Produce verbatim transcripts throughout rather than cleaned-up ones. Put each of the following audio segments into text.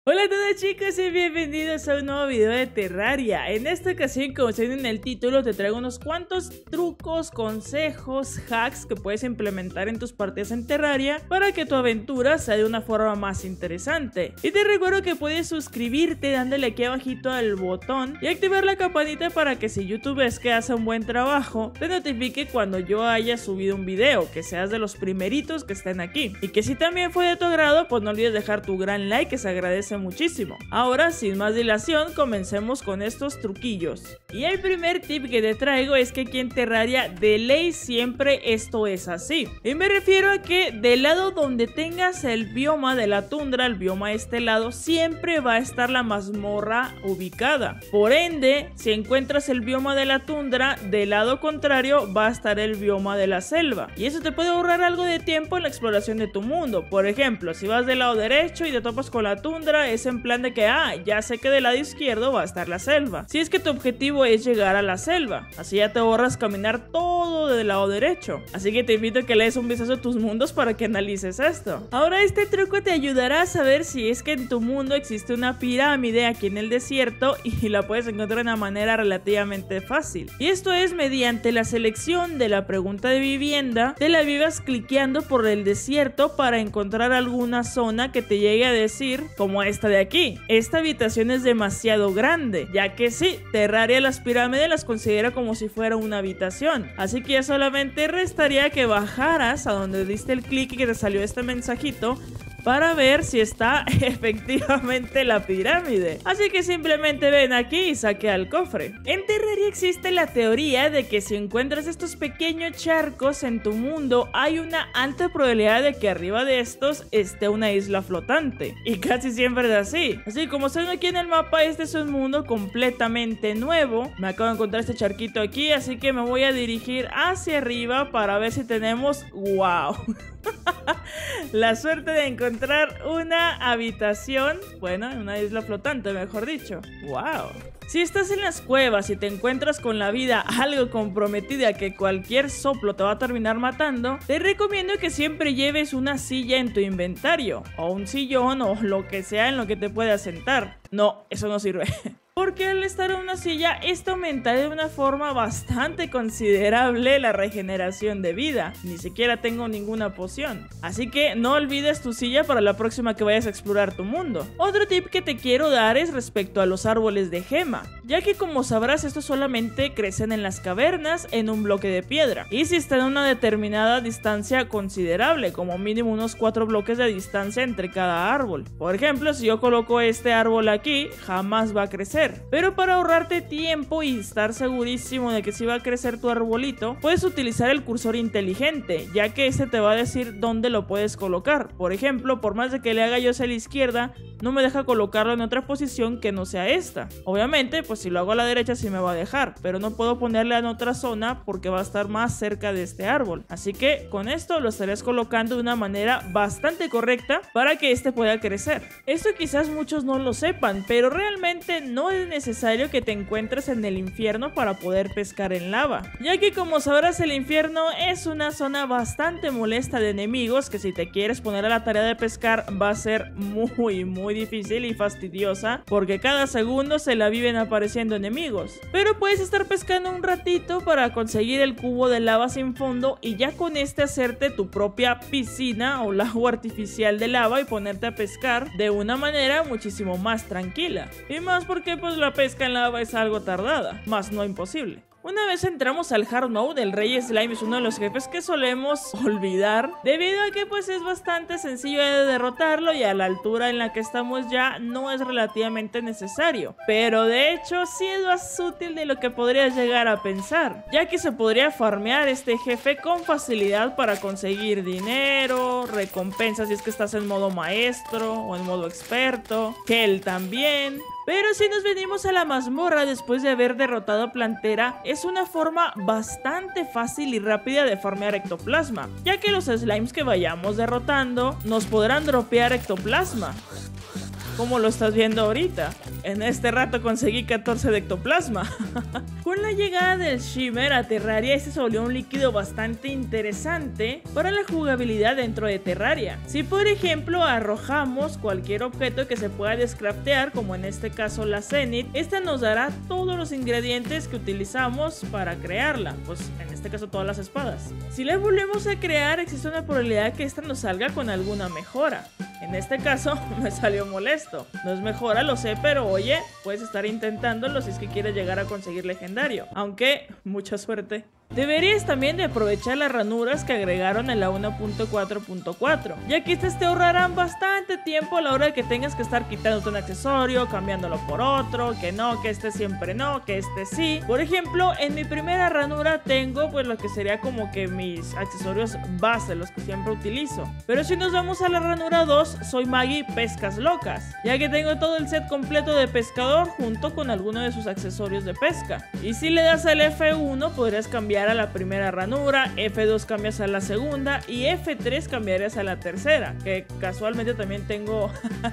Hola a todos chicos y bienvenidos a un nuevo video de Terraria. En esta ocasión, como se ve en el título, te traigo unos cuantos trucos, consejos, hacks que puedes implementar en tus partidas en Terraria para que tu aventura sea de una forma más interesante. Y te recuerdo que puedes suscribirte dándole aquí abajito al botón y activar la campanita para que si YouTube ves que hace un buen trabajo, te notifique cuando yo haya subido un video, que seas de los primeritos que estén aquí. Y que si también fue de tu agrado, pues no olvides dejar tu gran like, que se agradece muchísimo. Ahora, sin más dilación, comencemos con estos truquillos. Y el primer tip que te traigo es que aquí en Terraria de ley siempre esto es así. Y me refiero a que del lado donde tengas el bioma de la tundra, el bioma este lado, siempre va a estar la mazmorra ubicada. Por ende, si encuentras el bioma de la tundra, del lado contrario va a estar el bioma de la selva. Y eso te puede ahorrar algo de tiempo en la exploración de tu mundo. Por ejemplo, si vas del lado derecho y te topas con la tundra, es en plan de que, ah, ya sé que del lado izquierdo va a estar la selva. Si es que tu objetivo es llegar a la selva, así ya te ahorras caminar todo del lado derecho. Así que te invito a que le des un vistazo a tus mundos para que analices esto. Ahora, este truco te ayudará a saber si es que en tu mundo existe una pirámide aquí en el desierto y la puedes encontrar de una manera relativamente fácil. Y esto es mediante la selección de la pregunta de vivienda, te la vivas cliqueando por el desierto para encontrar alguna zona que te llegue a decir, como esta de aquí: esta habitación es demasiado grande, ya que sí, Terraria las pirámides las considera como si fuera una habitación, así que ya solamente restaría que bajaras a donde diste el clic y que te salió este mensajito para ver si está efectivamente la pirámide. Así que simplemente ven aquí y saquea el cofre. En Terraria existe la teoría de que si encuentras estos pequeños charcos en tu mundo, hay una alta probabilidad de que arriba de estos esté una isla flotante. Y casi siempre es así. Así como están aquí en el mapa, este es un mundo completamente nuevo. Me acabo de encontrar este charquito aquí, así que me voy a dirigir hacia arriba para ver si tenemos... ¡Wow! La suerte de encontrar una habitación, bueno, una isla flotante, mejor dicho. ¡Wow! Si estás en las cuevas y te encuentras con la vida algo comprometida, que cualquier soplo te va a terminar matando, te recomiendo que siempre lleves una silla en tu inventario, o un sillón, o lo que sea en lo que te puedas sentar. No, eso no sirve. Porque al estar en una silla, esto aumentaría de una forma bastante considerable la regeneración de vida. Ni siquiera tengo ninguna poción. Así que no olvides tu silla para la próxima que vayas a explorar tu mundo. Otro tip que te quiero dar es respecto a los árboles de gema, ya que como sabrás, estos solamente crecen en las cavernas en un bloque de piedra. Y si están a una determinada distancia considerable, como mínimo unos cuatro bloques de distancia entre cada árbol. Por ejemplo, si yo coloco este árbol aquí, jamás va a crecer. Pero para ahorrarte tiempo y estar segurísimo de que si va a crecer tu arbolito, puedes utilizar el cursor inteligente, ya que este te va a decir dónde lo puedes colocar. Por ejemplo, por más de que le haga yo hacia la izquierda, no me deja colocarlo en otra posición que no sea esta. Obviamente, pues si lo hago a la derecha sí me va a dejar, pero no puedo ponerle en otra zona porque va a estar más cerca de este árbol. Así que con esto lo estarías colocando de una manera bastante correcta para que este pueda crecer. Esto quizás muchos no lo sepan, pero realmente no es necesario que te encuentres en el infierno para poder pescar en lava, ya que como sabrás, el infierno es una zona bastante molesta de enemigos que si te quieres poner a la tarea de pescar va a ser muy muy difícil y fastidiosa, porque cada segundo se la viven apareciendo enemigos. Pero puedes estar pescando un ratito para conseguir el cubo de lava sin fondo y ya con este hacerte tu propia piscina o lago artificial de lava y ponerte a pescar de una manera muchísimo más tranquila. Y más porque pues la pesca en lava es algo tardada, más no imposible. Una vez entramos al Hard Mode, el Rey Slime es uno de los jefes que solemos olvidar, debido a que pues es bastante sencillo de derrotarlo y a la altura en la que estamos ya no es relativamente necesario. Pero de hecho sí es más útil de lo que podrías llegar a pensar, ya que se podría farmear este jefe con facilidad para conseguir dinero, recompensas si es que estás en modo maestro o en modo experto, Gel también. Pero si nos venimos a la mazmorra después de haber derrotado a Plantera, es una forma bastante fácil y rápida de farmear ectoplasma, ya que los slimes que vayamos derrotando nos podrán dropear ectoplasma, como lo estás viendo ahorita. en este rato conseguí catorce de ectoplasma. Con la llegada del Shimmer a Terraria, este se volvió un líquido bastante interesante para la jugabilidad dentro de Terraria. Si por ejemplo arrojamos cualquier objeto que se pueda descraftear, como en este caso la Zenith, esta nos dará todos los ingredientes que utilizamos para crearla, pues en este caso todas las espadas. Si la volvemos a crear, existe una probabilidad que esta nos salga con alguna mejora. En este caso me salió molesto. No es mejora, lo sé, pero oye, puedes estar intentándolo si es que quieres llegar a conseguir legendario. Aunque, mucha suerte. Deberías también de aprovechar las ranuras que agregaron en la uno punto cuatro punto cuatro, ya que estas te ahorrarán bastante tiempo a la hora de que tengas que estar quitándote un accesorio, cambiándolo por otro, que no, que este siempre no, que este sí. Por ejemplo, en mi primera ranura tengo pues lo que sería como que mis accesorios base, los que siempre utilizo. Pero si nos vamos a la ranura dos, soy Maggie Pescas Locas, ya que tengo todo el set completo de pescador junto con algunos de sus accesorios de pesca. Y si le das al F uno podrías cambiar a la primera ranura, F dos cambias a la segunda y F tres cambiarías a la tercera, que casualmente también tengo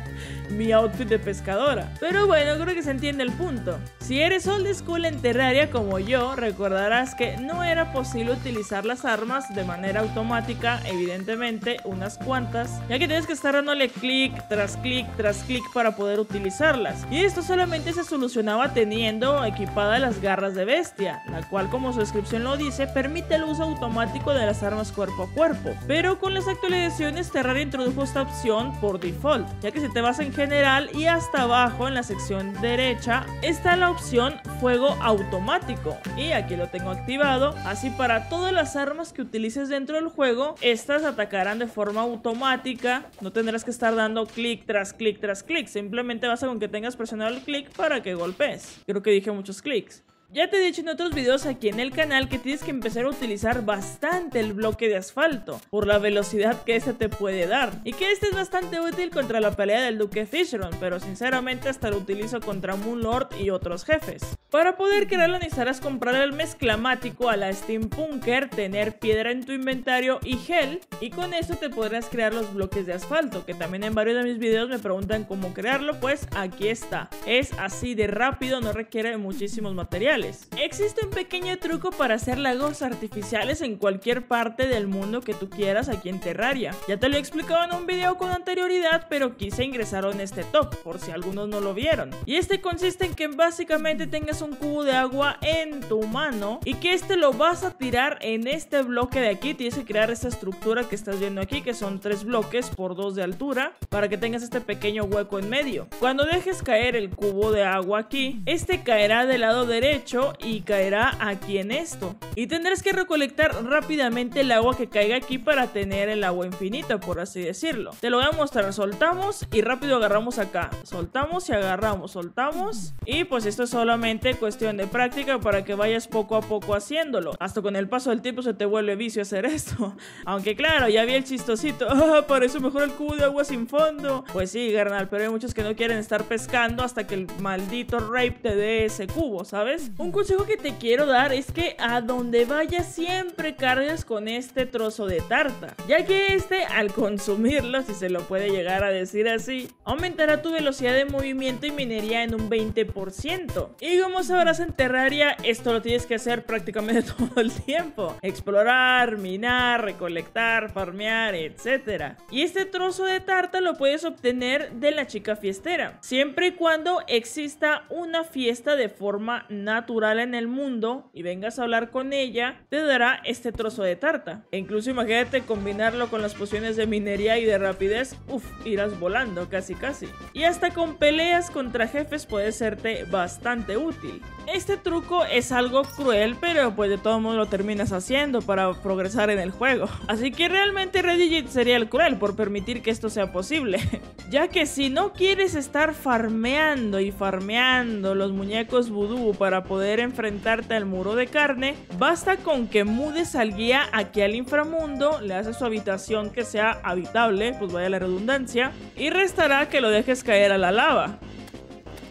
mi outfit de pescadora. Pero bueno, creo que se entiende el punto. Si eres old school en Terraria como yo, recordarás que no era posible utilizar las armas de manera automática, evidentemente unas cuantas, ya que tienes que estar dándole clic tras clic tras clic para poder utilizarlas. Y esto solamente se solucionaba teniendo equipadas las garras de bestia, la cual, como su descripción lo dice, permite el uso automático de las armas cuerpo a cuerpo. Pero con las actualizaciones Terraria introdujo esta opción por default, ya que si te vas en general y hasta abajo en la sección derecha está la opción fuego automático, y aquí lo tengo activado. Así, para todas las armas que utilices dentro del juego, estas atacarán de forma automática. No tendrás que estar dando clic tras clic tras clic, simplemente basta con que tengas presionado el clic para que golpees. Creo que dije muchos clics. Ya te he dicho en otros videos aquí en el canal que tienes que empezar a utilizar bastante el bloque de asfalto por la velocidad que este te puede dar, y que este es bastante útil contra la pelea del Duque Fishron, pero sinceramente hasta lo utilizo contra Moonlord y otros jefes. Para poder crearlo necesitarás comprar el mezclamático a la Steampunker, tener piedra en tu inventario y gel, y con esto te podrás crear los bloques de asfalto, que también en varios de mis videos me preguntan cómo crearlo. Pues aquí está, es así de rápido, no requiere de muchísimos materiales. Existe un pequeño truco para hacer lagos artificiales en cualquier parte del mundo que tú quieras aquí en Terraria. Ya te lo he explicado en un video con anterioridad, pero quise ingresarlo en este top por si algunos no lo vieron. Y este consiste en que básicamente tengas un cubo de agua en tu mano y que este lo vas a tirar en este bloque de aquí. Tienes que crear esta estructura que estás viendo aquí, que son tres bloques por dos de altura, para que tengas este pequeño hueco en medio. Cuando dejes caer el cubo de agua aquí, este caerá del lado derecho y caerá aquí en esto, y tendrás que recolectar rápidamente el agua que caiga aquí para tener el agua infinita, por así decirlo. Te lo voy a mostrar. Soltamos y rápido agarramos acá, soltamos y agarramos, soltamos, y pues esto es solamente cuestión de práctica para que vayas poco a poco haciéndolo. Hasta con el paso del tiempo se te vuelve vicio hacer esto. Aunque claro, ya vi el chistosito, ah, para eso mejor el cubo de agua sin fondo. Pues sí, carnal, pero hay muchos que no quieren estar pescando hasta que el maldito rape te dé ese cubo, ¿sabes? Un consejo que te quiero dar es que a donde vayas siempre cargues con este trozo de tarta, ya que este, al consumirlo, si se lo puede llegar a decir así, aumentará tu velocidad de movimiento y minería en un veinte por ciento. Y como sabrás, en Terraria esto lo tienes que hacer prácticamente todo el tiempo: explorar, minar, recolectar, farmear, etcétera. Y este trozo de tarta lo puedes obtener de la chica fiestera, siempre y cuando exista una fiesta de forma natural en el mundo y vengas a hablar con ella, te dará este trozo de tarta. E incluso imagínate combinarlo con las pociones de minería y de rapidez, uff, irás volando casi casi. Y hasta con peleas contra jefes puede serte bastante útil. Este truco es algo cruel, pero pues de todo modo lo terminas haciendo para progresar en el juego. Así que realmente Redigit sería el cruel por permitir que esto sea posible, ya que si no quieres estar farmeando y farmeando los muñecos vudú para poder enfrentarte al muro de carne, basta con que mudes al guía aquí al inframundo, le haces su habitación que sea habitable, pues vaya la redundancia, y restará que lo dejes caer a la lava.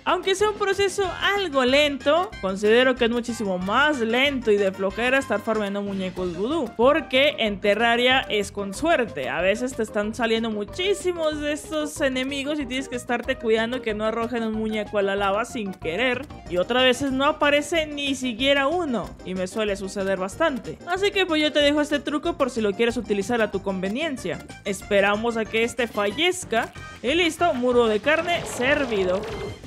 Aunque sea un proceso algo lento, considero que es muchísimo más lento y de flojera estar farmeando muñecos vudú, porque en Terraria es con suerte. A veces te están saliendo muchísimos de estos enemigos y tienes que estarte cuidando que no arrojen un muñeco a la lava sin querer, y otras veces no aparece ni siquiera uno, y me suele suceder bastante. Así que pues yo te dejo este truco por si lo quieres utilizar a tu conveniencia. Esperamos a que este fallezca y listo, muro de carne servido.